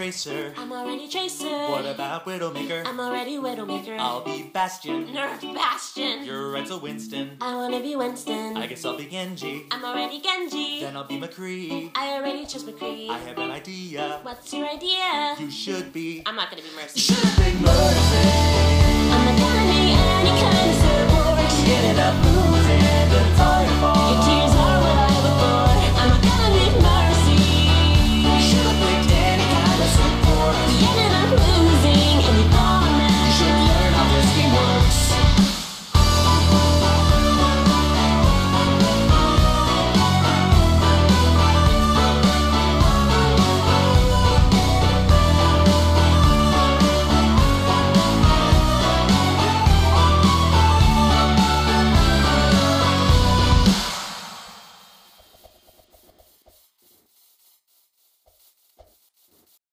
Tracer. I'm already Tracer. What about Widowmaker? I'm already Widowmaker. I'll be Bastion. Nerf Bastion. You're Edsel Winston. I wanna be Winston. I guess I'll be Genji. I'm already Genji. Then I'll be McCree. I already chose McCree. I have an idea. What's your idea? You should be. I'm not gonna be Mercy. You should have been Mercy. I'm not gonna be any kind of support. You ended up losing the title.